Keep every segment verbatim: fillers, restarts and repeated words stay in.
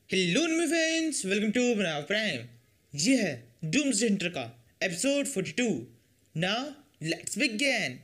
Hello मेरे friends, welcome to बनाव prime. ये है डूम्सडे हंटर का episode forty two. Now let's begin.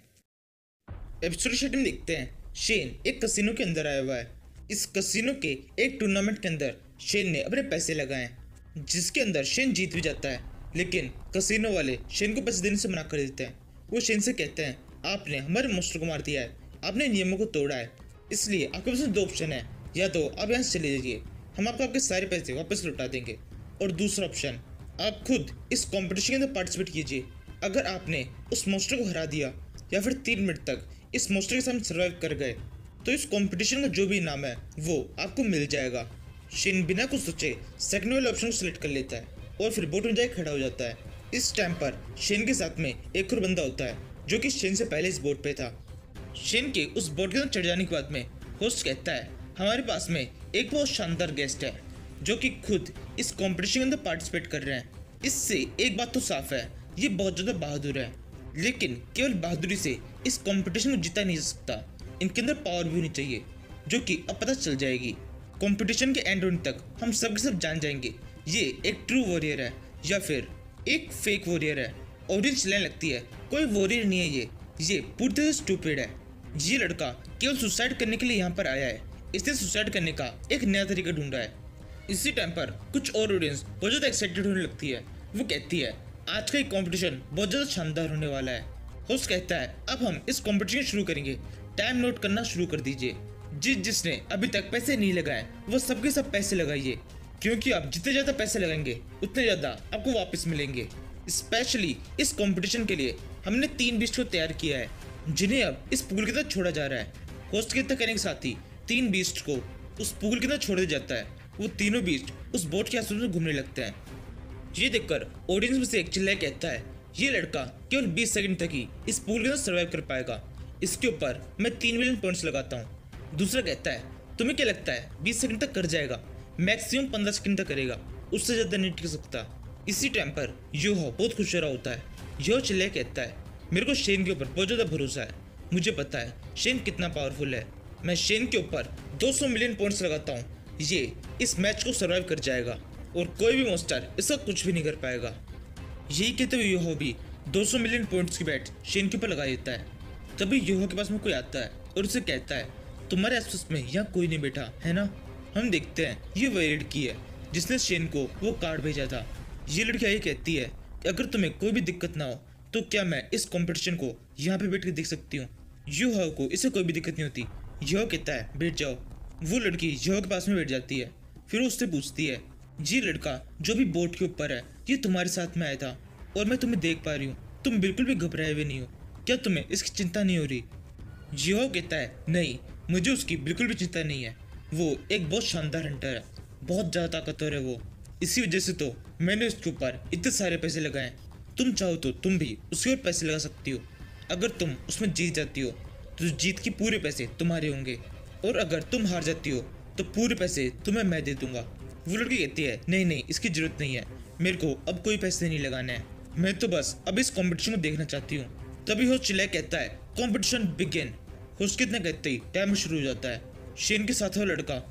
Episode शेट में देखते हैं शेन एक कसिनो के अंदर आया हुआ है। इस कसिनो के एक टूर्नामेंट के अंदर शेन ने अपने पैसे लगाए, जिसके अंदर शेन जीत भी जाता है। लेकिन कसिनो वाले शेन को पैसे देने से मना कर देते हैं। वो शेन से कहते हैं, आपने हमारे मॉन्स्टर को मार दिया है, आपने नियमों को तोड़ा है, इसलिए आपके पास दो ऑप्शन है, या तो आप यहाँ से चले जाइए, हम आपको आपके सारे पैसे वापस लौटा देंगे, और दूसरा ऑप्शन, आप खुद इस कंपटीशन के अंदर पार्टिसिपेट कीजिए। अगर आपने उस मॉन्स्टर को हरा दिया या फिर तीन मिनट तक इस मॉन्स्टर के सामने सर्वाइव कर गए तो इस कंपटीशन का जो भी इनाम है वो आपको मिल जाएगा। शिन बिना कुछ सोचे सेकंड वाले ऑप्शन को सिलेक्ट कर लेता है और फिर बोट में जाकर खड़ा हो जाता है। इस टाइम पर शेन के साथ में एक और बंदा होता है जो कि शेन से पहले इस बोट पे था। शेन के उस बोट के अंदर चढ़ जाने के बाद में होस्ट कहता है, हमारे पास में एक बहुत शानदार गेस्ट है जो कि खुद इस कंपटीशन के अंदर पार्टिसिपेट कर रहे हैं। इससे एक बात तो साफ है, ये बहुत ज़्यादा बहादुर है, लेकिन केवल बहादुरी से इस कंपटीशन को जीता नहीं जा सकता। इनके अंदर पावर भी होनी चाहिए, जो कि अब पता चल जाएगी। कंपटीशन के एंड होने तक हम सब के सब जान जाएंगे ये एक ट्रू वॉरियर है या फिर एक फेक वॉरियर है। ऑडियंस चिल्लाने लगती है, कोई वॉरियर नहीं है, ये ये पूरी तरह स्टूपिड है। ये लड़का केवल सुसाइड करने के लिए यहाँ पर आया है, इसने सुसाइड करने का एक नया तरीका ढूंढा है। इसी टाइम पर कुछ और ऑडियंस बहुत ज़्यादा एक्साइटेड होने लगती है। वो कहती है, आज का ये कंपटीशन बहुत ज़्यादा शानदार होने वाला है। होस्ट कहता है, अब हम इस कंपटीशन शुरू करेंगे, टाइम नोट करना शुरू कर दीजिए। जिस जिसने अभी तक पैसे नहीं लगाए वो सबके सब पैसे लगाइए, क्योंकि आप जितने ज़्यादा पैसे लगाएंगे उतने ज़्यादा आपको वापस मिलेंगे। स्पेशली इस कंपटीशन के लिए हमने तीन बीस्ट को तैयार किया है, जिन्हें अब इस पूल के अंदर छोड़ा जा रहा है। होस्ट के तक कहने के साथ ही तीन बीस्ट को उस पूल के अंदर छोड़ दिया जाता है। वो तीनों बीस्ट उस बोट के आसपास में घूमने लगते हैं। ये देखकर ऑडियंस में से एक चिल्लाए कहता है, ये लड़का केवल बीस सेकंड तक ही इस पूल के अंदर सर्वाइव कर पाएगा, इसके ऊपर मैं तीन मिलियन पॉइंट्स लगाता हूँ। दूसरा कहता है, तुम्हें क्या लगता है बीस सेकंड तक कर जाएगा? मैक्सिमम पंद्रह सेकंड तक करेगा, उससे ज़्यादा नहीं टिक सकता। इसी टाइम पर योहो बहुत खुश हो रहा होता है। योहो चिल्लाए कहता है, मेरे को शेन के ऊपर बहुत ज़्यादा भरोसा है, मुझे पता है शेन कितना पावरफुल है। मैं शेन के ऊपर दो सौ मिलियन पॉइंट्स लगाता हूँ, ये इस मैच को सर्वाइव कर जाएगा और कोई भी मॉन्स्टर इसका कुछ भी नहीं कर पाएगा। यही कहते हुए योहो भी दो सौ मिलियन पॉइंट्स की बैट शेन के ऊपर लगा देता है। तभी योहो के पास में कोई आता है और उसे कहता है, तुम्हारे आसपास में यहाँ कोई नहीं बैठा है ना? हम देखते हैं ये वही लड़की है जिसने शेन को वो कार्ड भेजा था। ये लड़की ये कहती है, अगर तुम्हें कोई भी दिक्कत ना हो तो क्या मैं इस कंपटीशन को यहाँ पे बैठ कर देख सकती हूँ? योहो को इससे कोई भी दिक्कत नहीं होती। योहो कहता है, बैठ जाओ। वो लड़की योहो के पास में बैठ जाती है। फिर उससे पूछती है, ये लड़का जो भी बोट के ऊपर है ये तुम्हारे साथ में आया था और मैं तुम्हें देख पा रही हूँ, तुम बिल्कुल भी घबराए हुए नहीं हो, क्या तुम्हें इसकी चिंता नहीं हो रही? योहो कहता है, नहीं, मुझे उसकी बिल्कुल भी चिंता नहीं है, वो एक बहुत शानदार हंटर है, बहुत ज़्यादा ताकतवर है वो, इसी वजह से तो मैंने उसके ऊपर इतने सारे पैसे लगाए। तुम चाहो तो तुम भी उसके ऊपर पैसे लगा सकती हो। अगर तुम उसमें जीत जाती हो तो जीत के पूरे पैसे तुम्हारे होंगे, और अगर तुम हार जाती हो तो पूरे पैसे तुम्हें मैं दे दूंगा। वो लड़की कहती है, नहीं नहीं, इसकी जरूरत नहीं है, मेरे को अब कोई पैसे नहीं लगाने हैं, मैं तो बस अब इस कंपटीशन को देखना चाहती हूँ। तभी होस्ट चिल्लाए कहता है, कंपटीशन बिगिन। होस्ट कितना कहते ही टाइमर शुरू हो जाता है। शेन के साथ वाला लड़का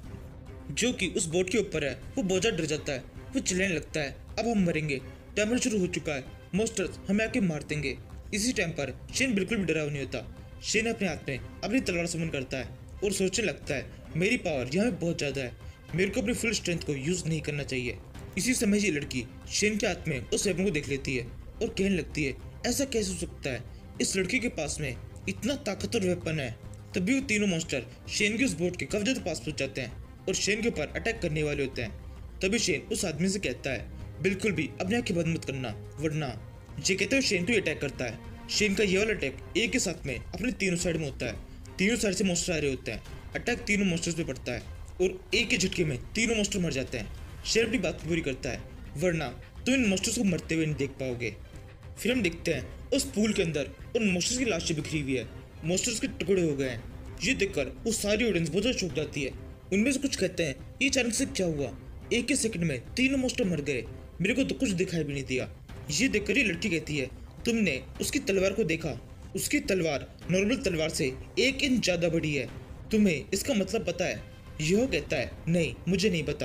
जो कि उस बोट के ऊपर है वो बहुत ज़्यादा डर जाता है। वो चिल्लाने लगता है, अब हम मरेंगे, टाइमर शुरू हो चुका है, मॉन्स्टर्स हमें आके मार देंगे। इसी टाइम पर शेन बिल्कुल भी डरा हुआ नहीं होता। शेन अपने हाथ में अपनी तलवार समन करता है और सोचने लगता है, मेरी पावर यहाँ पे बहुत ज़्यादा है, मेरे को अपनी फुल स्ट्रेंथ को यूज़ नहीं करना चाहिए। इसी समय ये लड़की शेन के हाथ में उस वेपन को देख लेती है और कहने लगती है, ऐसा कैसे हो सकता है, इस लड़की के पास में इतना ताकतवर वेपन है। तभी वो तीनों मॉन्स्टर शेन के उस बोट के काफी ज़्यादा पास पहुंच जाते हैं और शेन के ऊपर अटैक करने वाले होते हैं। तभी शेन उस आदमी से कहता है, बिल्कुल भी अपनी आंखें बंद मत करना, वरना। ये कहते हुए शेन को अटैक करता है। शेन का ये वाला अटैक एक के साथ में अपने तीनों साइड में होता है। तीनों साइड से मॉन्स्टर आ रहे होते हैं, अटैक तीनों मॉन्स्टर्स पे पड़ता है और एक के झटके में तीनों मॉन्स्टर मर जाते हैं। शेन अपनी बात पूरी करता है, वरना तुम इन मॉन्स्टर्स को मरते हुए नहीं देख पाओगे। फिर हम देखते हैं उस पूल के अंदर उन मॉन्स्टर्स की लाशें बिखरी हुई है, मॉन्स्टर्स के टुकड़े हो गए हैं। ये देखकर वो सारी ऑडियंस बहुत ज़्यादा चौंक जाती है। उनमें से कुछ कहते हैं, ये अचानक से क्या हुआ, एक ही सेकंड में तीनों मॉन्स्टर मर गए, मेरे को तो कुछ दिखाई भी नहीं दिया। ये देखकर ये लड़की कहती है, तुमने उसकी तलवार को देखा? उसकी तलवार नॉर्मल तलवार से एक इंच ज़्यादा बड़ी है, तुम्हें इसका मतलब पता है? योहो कहता है, नहीं मुझे नहीं पता,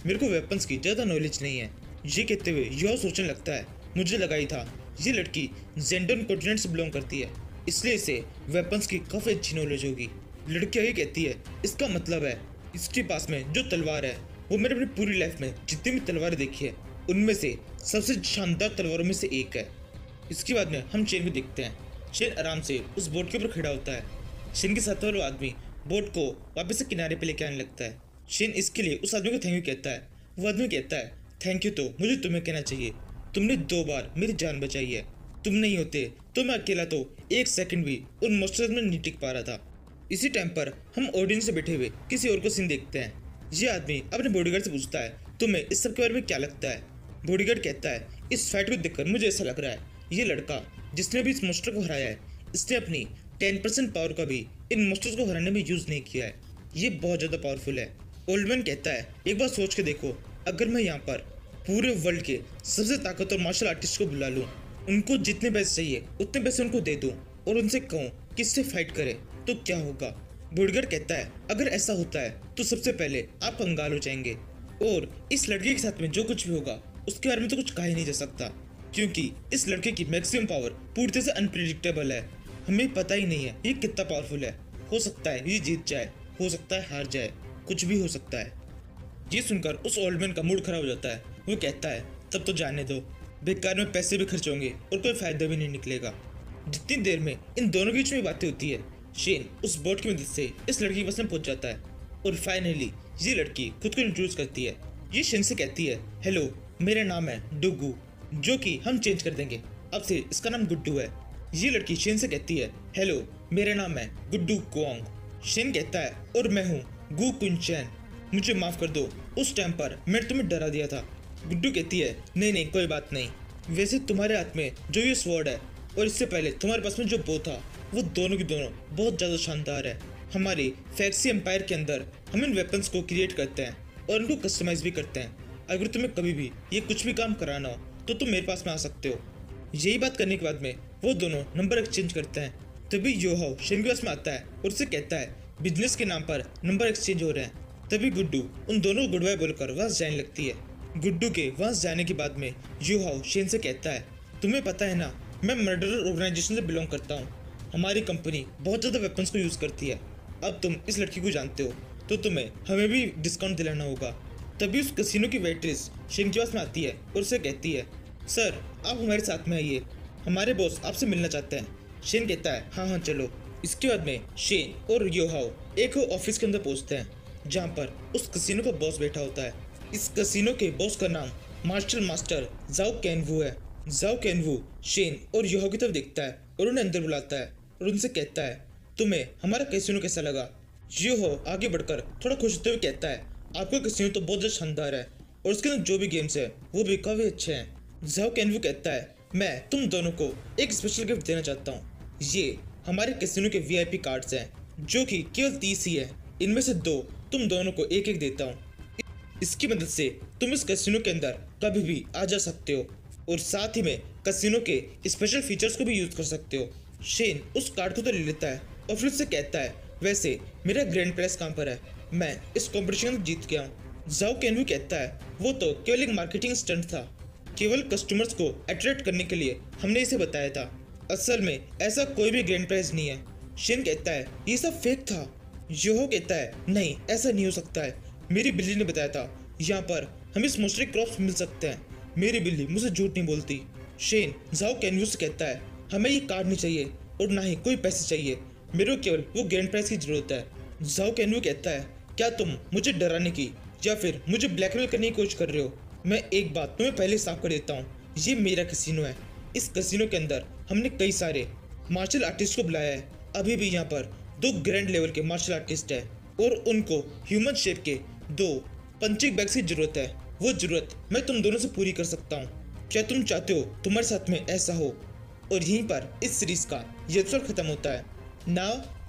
मेरे को वेपन्स की ज़्यादा नॉलेज नहीं है। ये कहते हुए युवा सोचने लगता है, मुझे लगा ही था ये लड़की जेंडन कॉन्टिनेंट से बिलोंग करती है, इसलिए इसे वेपन्स की काफ़ी अच्छी नॉलेज होगी। लड़की आगे कहती है, इसका मतलब है इसके पास में जो तलवार है वो मैंने अपनी पूरी लाइफ में जितनी भी तलवारें देखी है उनमें से सबसे शानदार तलवारों में से एक है। इसके बाद में हम चेन को देखते हैं। चेन आराम से उस बोट के ऊपर खड़ा होता है। चेन के साथ वाला आदमी बोट को वापस से किनारे पे लेके आने लगता है। चेन इसके लिए उस आदमी को थैंक यू कहता है। वो आदमी कहता है, थैंक यू तो मुझे तुम्हें कहना चाहिए, तुमने दो बार मेरी जान बचाई है। तुम नहीं होते तो मैं अकेला तो एक सेकंड भी उन मॉन्स्टर्स में नहीं टिक पा रहा था। इसी टाइम पर हम ऑडियंस से बैठे हुए किसी और को सीन देखते हैं। ये आदमी अपने बॉडीगार्ड से पूछता है, तुम्हें इस सब के बारे में क्या लगता है? बॉडीगार्ड कहता है, इस फाइट को देखकर मुझे ऐसा लग रहा है ये लड़का जिसने भी इस मॉन्स्टर को हराया है इसने अपनी टेन परसेंट पावर का भी इन मॉन्स्टर्स को हराने में यूज नहीं किया है। ये बहुत ज़्यादा पावरफुल है। ओल्डमैन कहता है, एक बार सोच के देखो, अगर मैं यहाँ पर पूरे वर्ल्ड के सबसे ताकतवर मार्शल आर्टिस्ट को बुला लूँ, उनको जितने पैसे चाहिए उतने पैसे उनको दे दूँ और उनसे कहूँ कि इससे फाइट करे तो क्या होगा? बॉडीगार्ड कहता है, अगर ऐसा होता है तो सबसे पहले आप कंगाल हो जाएंगे और इस लड़के के साथ में जो कुछ भी होगा उसके बारे में तो कुछ कहा ही नहीं जा सकता, क्योंकि इस लड़के की मैक्सिमम पावर पूरी तरह से अनप्रिडिक्टेबल है। हमें पता ही नहीं है ये कितना पावरफुल है। हो सकता है ये जीत जाए, हो सकता है हार जाए, कुछ भी हो सकता है। ये सुनकर उस ओल्ड मैन का मूड खराब हो जाता है। वो कहता है, तब तो जाने दो, बेकार में पैसे भी खर्च होंगे और कोई फायदा भी नहीं निकलेगा। जितनी देर में इन दोनों के बीच में बातें होती है, शेन उस बोट की मदद से इस लड़की के पास में पहुंच जाता है और फाइनली ये लड़की खुद को इंट्रोड्यूस करती है। ये शेन से कहती है, हेलो मेरा नाम है डुगू, जो कि हम चेंज कर देंगे, अब से इसका नाम गुड्डू है। ये लड़की शेन से कहती है, हेलो मेरा नाम है गुड्डू कुआंग। शेन कहता है, और मैं हूँ गु कुंचैन, मुझे माफ कर दो, उस टाइम पर मैंने तुम्हें डरा दिया था। गुड्डू कहती है, नहीं नहीं कोई बात नहीं, वैसे तुम्हारे हाथ में जो ये स्वॉर्ड है और इससे पहले तुम्हारे पास में जो बो था वो दोनों की दोनों बहुत ज़्यादा शानदार है। हमारी फैक्सी एम्पायर के अंदर हम इन वेपन्स को क्रिएट करते हैं और इनको कस्टमाइज भी करते हैं। अगर तुम्हें कभी भी ये कुछ भी काम कराना हो तो तुम मेरे पास में आ सकते हो। यही बात करने के बाद में वो दोनों नंबर एक्सचेंज करते हैं। तभी योहाओ शेन के पास में आता है और उससे कहता है, बिजनेस के नाम पर नंबर एक्सचेंज हो रहे हैं। तभी गुड्डू उन दोनों को गुड बाय बोलकर वहाँ जाने लगती है। गुड्डू के वहाँ जाने के बाद में योहाओ शेन से कहता है, तुम्हें पता है ना, मैं मर्डरर ऑर्गेनाइजेशन से बिलोंग करता हूँ। हमारी कंपनी बहुत ज़्यादा वेपन्स को यूज़ करती है। अब तुम इस लड़की को जानते हो तो तुम्हें हमें भी डिस्काउंट दिलाना होगा। तभी उस कसिनो की वेट्रेस शेन के पास में आती है और उसे कहती है, सर आप हमारे साथ में आइए, हमारे बॉस आपसे मिलना चाहते हैं। शेन कहता है, हाँ हाँ चलो। इसके बाद में शेन और योहाओ एक ऑफिस के अंदर पहुंचते हैं जहां पर उस कसिनो का बॉस बैठा होता है। इस कसिनो के बॉस का नाम मार्शल मास्टर जाओ कैनवू है। जाओ कैनवू शेन और योहाओ की तरफ देखता है और उन्हें अंदर बुलाता है और उनसे कहता है, तुम्हें हमारा कैसीनो कैसा लगा? योहाओ आगे बढ़कर थोड़ा खुश होते हुए कहता है, आपका कैसीनो तो बहुत ज़्यादा शानदार है और उसके अंदर जो भी गेम्स है वो भी काफ़ी अच्छे हैं। जाओ कैनवू कहता है, मैं तुम दोनों को एक स्पेशल गिफ्ट देना चाहता हूँ। ये हमारे कैसीनो के वी आई पी कार्ड्स हैं जो कि केवल तीस ही है। इनमें से दो तुम दोनों को एक एक देता हूँ। इसकी मदद से तुम इस कैसीनो के अंदर कभी भी आ जा सकते हो और साथ ही में कैसीनो के स्पेशल फीचर्स को भी यूज कर सकते हो। शेन उस कार्ड को तो ले लेता है और फिर उससे कहता है, वैसे मेरा ग्रैंड प्राइज कहाँ पर है? मैं इस कॉम्पिटिशन में जीत गया हूँ। जाओ कैनवू कहता है, वो तो केवल एक मार्केटिंग स्टंट था, केवल कस्टमर्स को अट्रैक्ट करने के लिए हमने इसे बताया था। असल में ऐसा कोई भी ग्रैंड प्राइज नहीं है। शेन कहता है, ये सब फेक था। योहाओ कहता है, नहीं ऐसा नहीं हो सकता है, मेरी बिल्ली ने बताया था यहाँ पर हमें मोस्टली क्रॉप्स मिल सकते हैं। मेरी बिल्ली मुझे झूठ नहीं बोलती। शेन जाओ कैनवू से कहता है, हमें ये कार्ड नहीं चाहिए और ना ही कोई पैसे चाहिए, मेरे को केवल वो ग्रैंड प्राइज की जरूरत है। जाओ कैनवू कहता है, क्या तुम मुझे डराने की या फिर मुझे ब्लैकमेल करने की कोशिश कर रहे हो? मैं एक बात तुम्हें पहले साफ कर देता हूँ, ये मेरा कैसीनो है। इस कैसीनो के अंदर हमने कई सारे मार्शल आर्टिस्ट को बुलाया है। अभी भी यहाँ पर दो ग्रैंड लेवल के मार्शल आर्टिस्ट है और उनको ह्यूमन शेप के दो पंचिंग बैग्स की जरूरत है। वो जरूरत मैं तुम दोनों से पूरी कर सकता हूँ। क्या तुम चाहते हो तुम्हारे साथ में ऐसा हो? और यहीं पर इस सीरीज का ये एपिसोड खत्म होता है। नाउ